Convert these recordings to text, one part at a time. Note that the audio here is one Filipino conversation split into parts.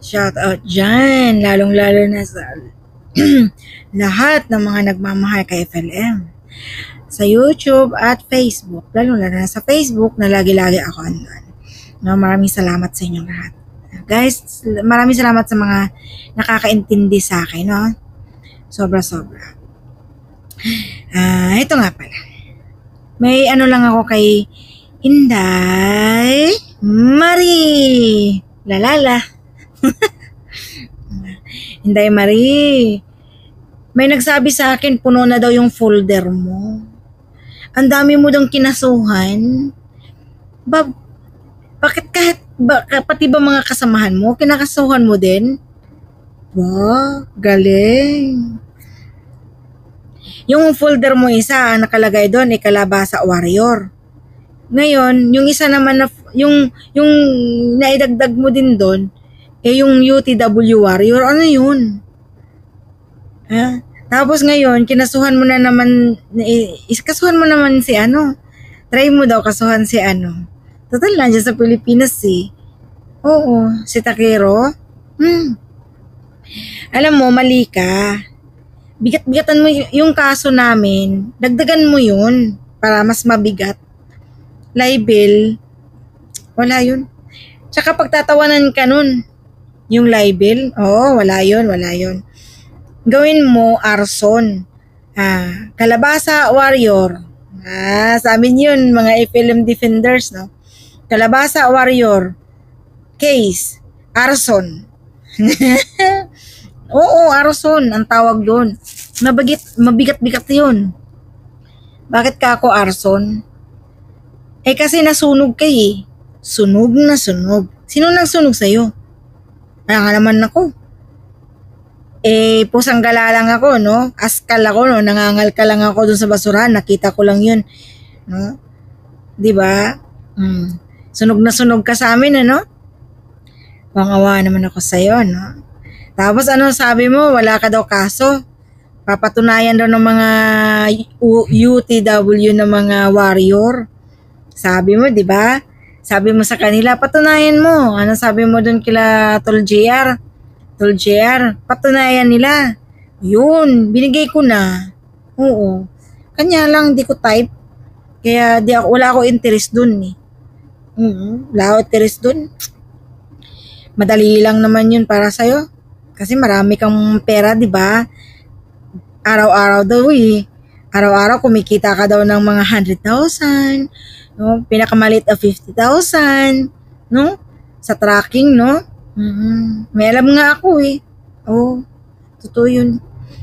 Shout out dyan, lalong-lalo na sa lahat ng mga nagmamahal kay FLM. Sa YouTube at Facebook, lalong-lalo na sa Facebook na lagi-lagi ako andun. No, maraming salamat sa inyong lahat. Guys, maraming salamat sa mga nakakaintindi sa akin, no? Sobra-sobra. Ito nga pala. May ano lang ako kay Inday Marie. Lalala. Inday Marie. May nagsabi sa akin, puno na daw yung folder mo. Ang dami mo daw kinasuhan. Bakit pati ba mga kasamahan mo, kinakasuhan mo din? Wow, galing. Yung folder mo isa, nakalagay doon, Kalabasa Warrior. Ngayon, yung isa naman na, yung naidagdag mo din doon, yung UTW Warrior, ano yun? Tapos ngayon, kasuhan mo naman si ano. Try mo daw kasuhan si ano. Total lang dyan sa Pilipinas eh. Oo, si Takiro. Alam mo, mali ka. Bigat-bigatan mo yung kaso namin. Dagdagan mo yun para mas mabigat. Libel, wala yun. Tsaka pagtatawanan ka nun, yung libel, wala yun. Gawin mo arson. Kalabasa Warrior. Sa amin yun, mga FLM defenders, no? Kalabasa Warrior. Case. Arson. Oo, arson ang tawag doon. Mabigat-bigat yun. Bakit ka ako arson? Kasi nasunog ka eh. Sunog na sunog. Sino nang sunog sa'yo? Nga naman ako. Pusang gala lang ako, no? Askal ako, no? Nangangalka lang ako dun sa basurahan. Nakita ko lang yun. No? Diba? Sunog na sunog ka sa amin, ano? Wangawa naman ako sa'yo, no? Tapos ano sabi mo? Wala ka daw kaso. Papatunayan daw ng mga UTW na mga warrior. Sabi mo, diba? Sabi mo sa kanila, patunayan mo. Ano sabi mo dun kila Tol JR? Tol JR, patunayan nila. Yun, binigay ko na. Oo. Kanya lang, di ko type. Kaya wala ako interest dun eh. Wala ako interest dun. Madali lang naman yun para sa'yo. Kasi marami kang pera, di ba? Araw-araw daw eh. Araw-araw kumikita ka daw ng mga 100,000. No? Pinakamalit na 50,000. No? Sa tracking, no? May alam nga ako eh. Totoo yun.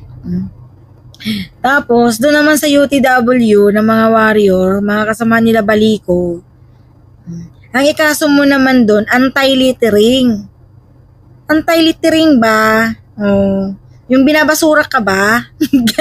Tapos, doon naman sa UTW ng mga warrior, mga kasama nila Baliko, ang ikaso mo naman doon, anti-littering. Anti-littering ba? Yung binabasura ka ba?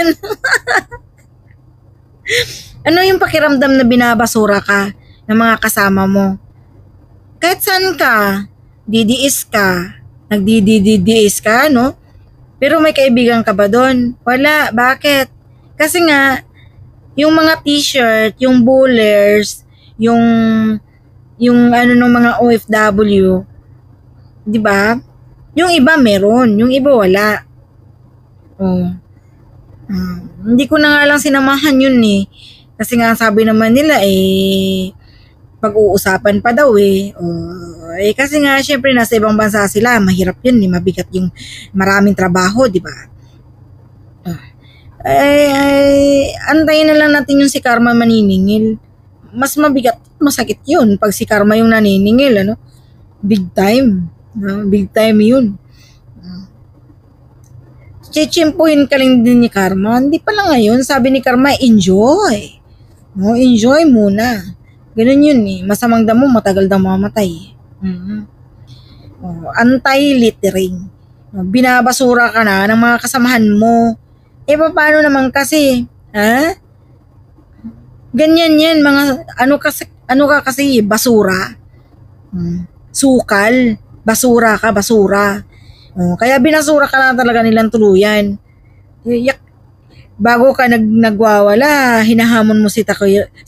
Ano yung pakiramdam na binabasura ka ng mga kasama mo? Kahit saan ka, DDS ka, nagdi-DDS ka, no? Pero may kaibigan ka ba doon? Wala. Bakit? Kasi nga, yung mga t-shirt, yung bowlers, yung ano ng mga OFW, di ba? Yung iba meron, yung iba wala. Hindi ko na nga lang sinamahan yun eh. Kasi nga sabi naman nila pag-uusapan pa daw eh. Kasi nga syempre nasa ibang bansa sila, mahirap yun eh, mabigat yung maraming trabaho, di ba? Antayin na lang natin yung si Karma maniningil. Mas mabigat, masakit yun pag si Karma yung naniningil, ano? Big time. Big time yun. Chichimpuhin ka lang din ni Karma. Hindi pala ngayon, sabi ni Karma, enjoy. Enjoy muna. Ganun yun eh. Masamang damo, matagal daw mamatay. Anti-littering. Binabasura ka na ng mga kasamahan mo. Paano naman kasi? Ganyan yan. Mga, ano ka kasi, basura. Sukal. Basura ka, basura. Kaya binasura ka na talaga nilang tuluyan. Bago ka nagwawala, hinahamon mo si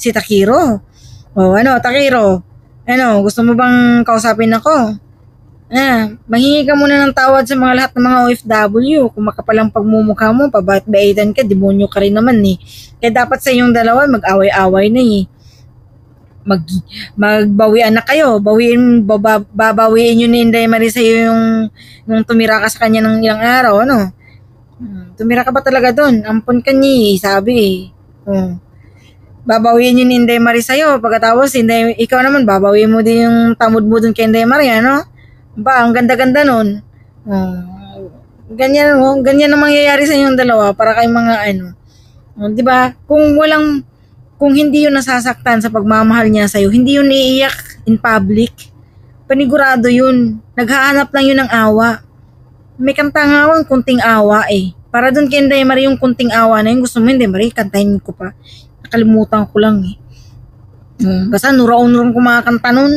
Takiro. Takiro? Gusto mo bang kausapin ako? Manghingi ka muna ng tawad sa mga lahat ng mga OFW. Kung makapalang pagmumukha mo, pabait-baitan ka, demonyo ka rin naman eh. Kaya dapat sa inyong dalawa, mag-away-away na eh. Magbawian na kayo. Babawiin nyo ni Inday Marie sa'yo yung tumira ka sa kanya ng ilang araw, ano? Tumira ka ba talaga doon? Ampon ka niya, sabi eh. Babawiin nyo ni Inday Marie sa'yo. Pagkatapos, ikaw naman, babawiin mo din yung tamod mo doon kay Inday Marie, ano? Ba, ang ganda-ganda nun. Ganyan ang mangyayari sa inyong dalawa para kay mga ano. 'Di ba? Kung hindi yun nasasaktan sa pagmamahal niya sa'yo, hindi yun iiyak in public. Panigurado yun. Naghahanap lang yun ng awa. May kanta nga ako, kunting awa eh. Para dun kay Inday Marie yung kunting awa na yun. Gusto mo, Inday Marie, kantahin ko pa. Nakalimutan ko lang eh. Basta nuraon-nuron ko mga kanta nun.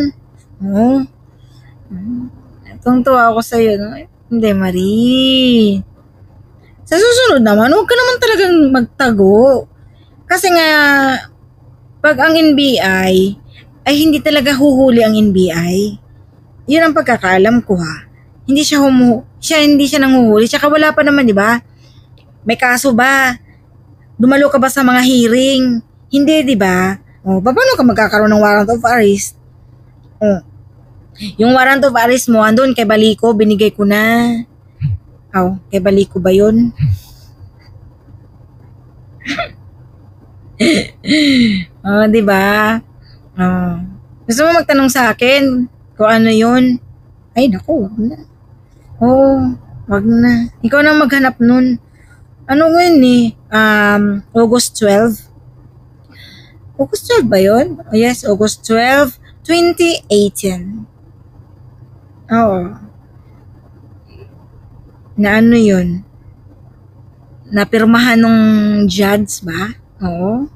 Tuwang-tuwa ako sa'yo, no? Inday Marie. Sa susunod naman, huwag ka naman talagang magtago. Kasi nga, pag ang NBI, ay hindi talaga huhuli ang NBI. Yun ang pagkakaalam ko ha. Hindi siya nanghuhuli. Tsaka wala pa naman, di ba? May kaso ba? Dumalo ka ba sa mga hearing? Hindi, di ba? Paano ka magkakaroon ng warrant of arrest? Yung warrant of arrest mo, andun kay Baliko, binigay ko na. Kay Baliko ba yun? Di ba? Gusto mo magtanong sa akin kung ano yun? Ay, naku, wag na. Wag na. Ikaw na maghanap nun. Ano yun eh? August 12. August 12 ba yun? Yes, August 12, 2018. Na ano yun? Napirmahan ng judge ba? Oo.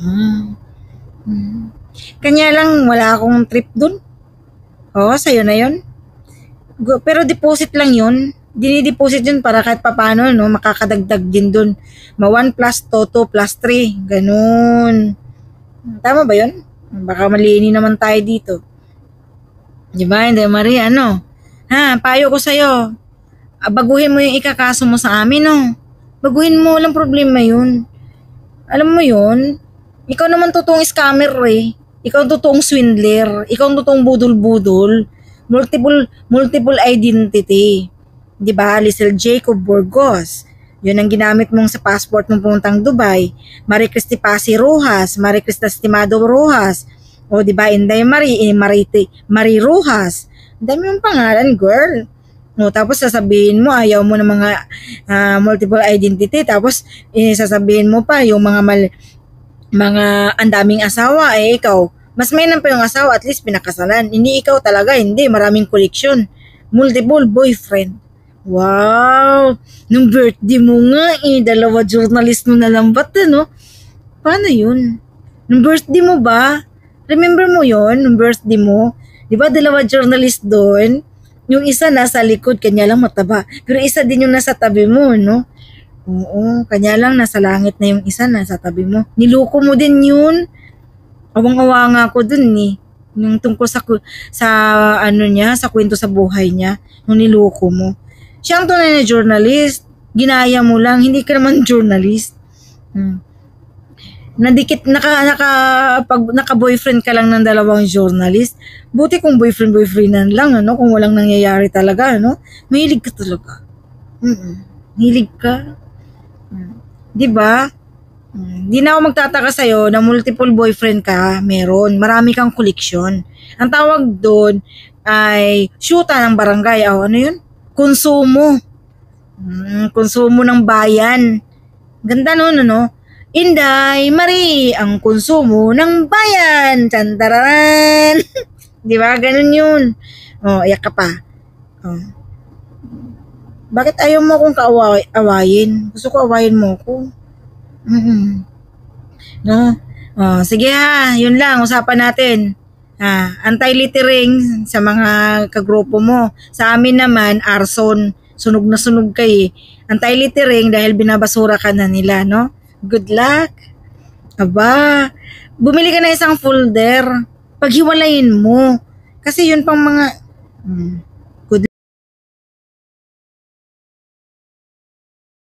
Kanya lang, wala akong trip dun. Sa'yo na yun. Pero deposit lang yun. Dinideposit yun para kahit papano, no, makakadagdag din dun. 1 plus 2, 2 plus 3. Ganun. Tama ba yun? Baka malini naman tayo dito. Diba, Inday Marie, ano? Payo ko sa'yo. Baguhin mo yung ikakaso mo sa amin, no? Baguhin mo, walang problema yun. Alam mo yun? Ikaw naman totoong scammer eh. Ikaw totoong swindler. Ikaw totoong budol-budol. Multiple identity. Diba? Lisel Jacob Burgos. Yun ang ginamit mong sa passport mong puntang Dubai. Marie Cristi Pasi Rojas. Marie Crista Estimado Rojas. Diba? Inday Marie. Marie Rojas. Dami mong pangalan, girl. Tapos sasabihin mo ayaw mo ng mga multiple identity, tapos sasabihin mo pa yung mga andaming asawa, ikaw mas may pa yung asawa, at least pinakasalan. Hindi ikaw talaga, hindi, maraming koleksyon, multiple boyfriend. Wow, nung birthday mo nga 2 journalist mo na lang, ba't ano? Paano yun? Nung birthday mo ba? Remember mo yon nung birthday mo? Di ba 2 journalist doon? Yung isa nasa likod, kanya lang mataba. Pero isa din yung nasa tabi mo, no? Oo, kanya lang nasa langit na yung isa nasa tabi mo. Niloko mo din yun. Awang-awa nga ako dun eh. Yung tungkol sa ano niya, sa kwento sa buhay niya. Nung niloko mo. Siya ang tunay na journalist. Ginaya mo lang. Hindi ka naman journalist. Nadikit, naka-boyfriend ka lang ng 2 journalist. Buti kung boyfriend lang, ano, kung walang nangyayari talaga, ano. Mahilig ka talaga. Mahilig ka. Diba? Di na ako magtataka sa'yo na multiple boyfriend ka, meron. Marami kang koleksyon. Ang tawag doon ay syuta ng barangay. Ano yun? Konsumo. Konsumo ng bayan. Ganda nun, ano? Inday Marie, ang konsumo ng bayan. Tantararan. Di ba? Ganun yun. Iyak ka pa. Bakit ayaw mo akong awayin? Gusto ko awayin mo ako. No? Sige ha, yun lang, usapan natin. Anti-littering sa mga kagrupo mo. Sa amin naman, arson. Sunog na sunog kayo. Anti-littering dahil binabasura ka na nila, no? Good luck. Aba, bumili ka na isang folder. Paghiwalayin mo. Kasi yun pang mga